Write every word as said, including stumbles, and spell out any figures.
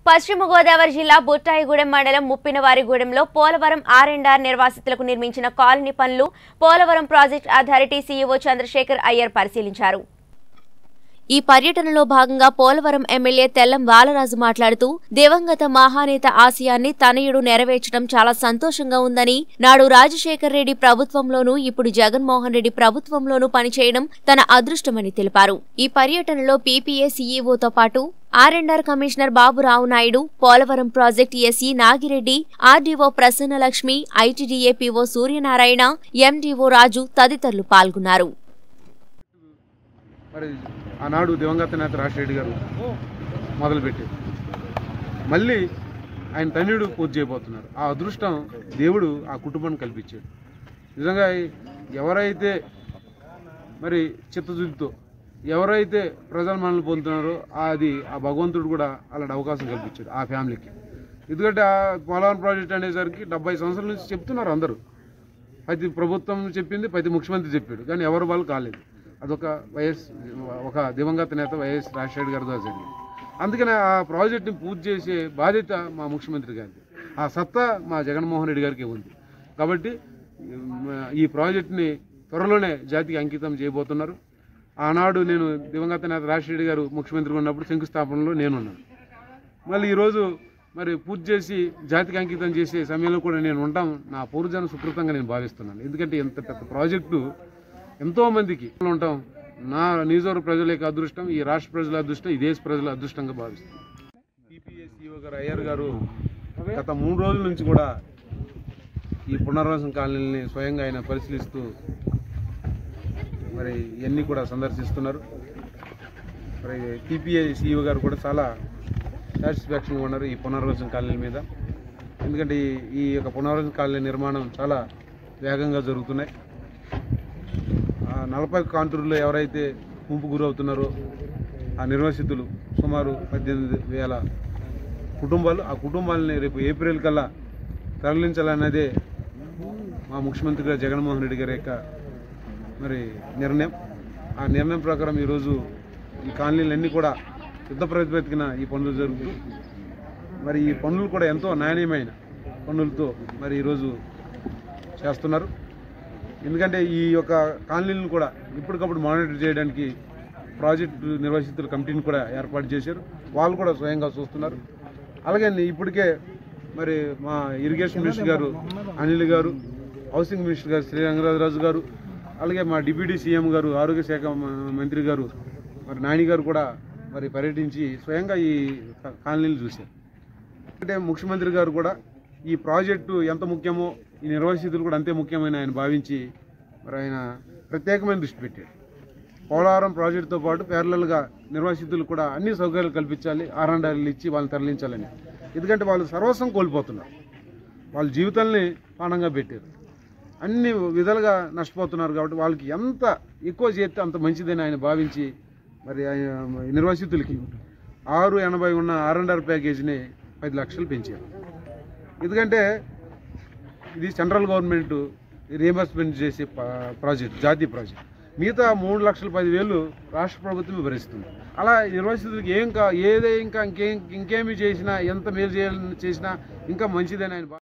పశ్చిమ గోదావరి జిల్లా బుట్టాయిగూడెం మండలం ముప్పినవారిగూడెంలో పోలవరం ఆర్ అండ్ ఆర్ నిర్వాసితులకు నిర్మించిన కాలనీ పనులు Polavaram project authority CEO Chandrasekhar Iyer పరిశీలించారు. ఈ పర్యటనలో భాగంగా పోలవరం ఎమ్మెల్యే తెల్లం బాలరాజు మాట్లాడుతూ దివంగత మహానేత ఆశయాన్ని తనయుడు నెరవేర్చడం చాలా సంతోషంగా ఉందని, నాడు రాజశేఖర్ రెడ్డి ప్రభుత్వంలోనూ ఇప్పుడు జగన్మోహన్ రెడ్డి ప్రభుత్వంలోనూ పనిచేయడం తన అదృష్టమని తెలిపారు. ఈ పర్యటనలో పీపీఏ సీఈఓతో పాటు R and R commissioner Baburao Naidu, Polavaram project SE Nagireddy, RDO Prasannalakshmi, ITDA PO Suryanarayana, MDO Raju తదితరులు పాల్గొన్నారు. ఆనాడు దివంగత నేత రాజశేఖర్ గారు మొదలుపెట్టారు. మళ్ళీ ఆయన తనయుడు పూర్తి చేయబోతున్నారు. ఆ అదృష్టం దేవుడు ఆ కుటుంబాన్ని కల్పించాడు. నిజంగా ఎవరైతే మరి చిత్తశుద్ధితో ఎవరైతే ప్రజల మనల్ని పొందుతున్నారో అది ఆ భగవంతుడు కూడా అలాంటి అవకాశం కల్పించాడు ఆ ఫ్యామిలీకి. ఎందుకంటే ఆ పోలవరం ప్రాజెక్ట్ అనేసరికి డెబ్బై సంవత్సరాల నుంచి చెప్తున్నారు అందరూ. ప్రతి ప్రభుత్వం చెప్పింది, ప్రతి ముఖ్యమంత్రి చెప్పాడు, కానీ ఎవరు వాళ్ళు కాలేదు. అదొక వైఎస్ ఒక దివంగత నేత వైఎస్ రాజశేఖర్ గారి ద్వారా జరిగింది. అందుకని ఆ ప్రాజెక్టుని పూర్తి చేసే బాధ్యత మా ముఖ్యమంత్రి గారిది. ఆ సత్తా మా జగన్మోహన్ రెడ్డి గారికి ఉంది. కాబట్టి ఈ ప్రాజెక్టుని త్వరలోనే జాతికి అంకితం చేయబోతున్నారు. ఆనాడు నేను దివంగత నేత రాజశేఖర్ గారు ముఖ్యమంత్రిగా ఉన్నప్పుడు శంకుస్థాపనలో నేనున్నాను. మళ్ళీ ఈరోజు మరి పూర్తి చేసి జాతికి అంకితం చేసే సమయంలో కూడా నేను ఉంటాం నా పూర్వజన సుకృతంగా నేను భావిస్తున్నాను. ఎందుకంటే ఇంత పెద్ద ప్రాజెక్టు ఎంతోమందికి ఉంటాం. నా నియోజకవర్గ ప్రజల యొక్క అదృష్టం, ఈ రాష్ట్ర ప్రజల అదృష్టం, ఈ దేశ ప్రజల అదృష్టంగా భావిస్తున్నాను. పీపీఏ సీఈఓ గారు అయ్యర్ గారు గత మూడు రోజుల నుంచి కూడా ఈ పునర్వాసం కాలనీని స్వయంగా ఆయన పరిశీలిస్తూ మరి ఇవన్నీ కూడా సందర్శిస్తున్నారు. మరి పీపీఏ సీఈఓ గారు కూడా చాలా సాటిస్ఫాక్షన్గా ఉన్నారు ఈ పునర్వాసం కాలనీ మీద. ఎందుకంటే ఈ యొక్క పునర్వాసం కాలనీ నిర్మాణం చాలా వేగంగా జరుగుతున్నాయి. నలభై కాంటూరులో ఎవరైతే ముంపు గురవుతున్నారో ఆ నిర్వాసితులు సుమారు పద్దెనిమిది వేల కుటుంబాలు, ఆ కుటుంబాలని రేపు ఏప్రిల్ కల్లా తరలించాలన్నదే మా ముఖ్యమంత్రి గారు జగన్మోహన్ రెడ్డి గారి యొక్క మరి నిర్ణయం. ఆ నిర్ణయం ప్రకారం ఈరోజు ఈ కాలనీలన్నీ కూడా యుద్ధ ప్రాతిపదికన ఈ పనులు జరుగుతూ మరి ఈ పనులు కూడా ఎంతో నాణ్యమైన పనులతో మరి ఈరోజు చేస్తున్నారు. ఎందుకంటే ఈ యొక్క కాలనీలను కూడా ఇప్పటికప్పుడు మానిటర్ చేయడానికి ప్రాజెక్టు నిర్వాసితుల కమిటీని కూడా ఏర్పాటు చేశారు. వాళ్ళు కూడా స్వయంగా చూస్తున్నారు. అలాగే ఇప్పటికే మరి మా ఇరిగేషన్ మినిస్టర్ గారు అనిల్ గారు, హౌసింగ్ మినిస్టర్ గారు శ్రీ రంగరాజరాజు గారు, అలాగే మా డిప్యూటీ సీఎం గారు, ఆరోగ్య శాఖ మంత్రి గారు మరి నాని గారు కూడా మరి పర్యటించి స్వయంగా ఈ కాలనీలు చూశారు. అంటే ముఖ్యమంత్రి గారు కూడా ఈ ప్రాజెక్టు ఎంత ముఖ్యమో ఈ నిర్వాసితులు కూడా అంతే ముఖ్యమైన ఆయన భావించి మరి ఆయన ప్రత్యేకమైన దృష్టి పెట్టాడు. పోలవరం ప్రాజెక్టుతో పాటు ప్యారలల్గా నిర్వాసితులు కూడా అన్ని సౌకర్యాలు కల్పించాలి, ఆర్ అండ్ ఆర్లు ఇచ్చి వాళ్ళని తరలించాలని. ఎందుకంటే వాళ్ళు సర్వస్వం కోల్పోతున్నారు, వాళ్ళ జీవితాలని పానంగా పెట్టారు, అన్ని విధాలుగా నష్టపోతున్నారు. కాబట్టి వాళ్ళకి ఎంత ఎక్కువ చేస్తే అంత మంచిదని ఆయన భావించి మరి ఆయన నిర్వాసితులకి ఆరు ఎనభై ఉన్న ఆర్ అండ్ ఆర్ ప్యాకేజీని పది లక్షలు పెంచారు. ఎందుకంటే ఇది సెంట్రల్ గవర్నమెంట్ రీఎంబర్స్మెంట్ చేసే ప్రాజెక్ట్, జాతీయ ప్రాజెక్ట్. మిగతా మూడు లక్షల పదివేలు రాష్ట్ర ప్రభుత్వం భరిస్తుంది. అలా నిర్వాసితులకి ఏం కా ఏదే ఇంకా ఇంకేం ఇంకేమి చేసినా ఎంత మేలు చేయాలని చేసినా ఇంకా మంచిదని ఆయన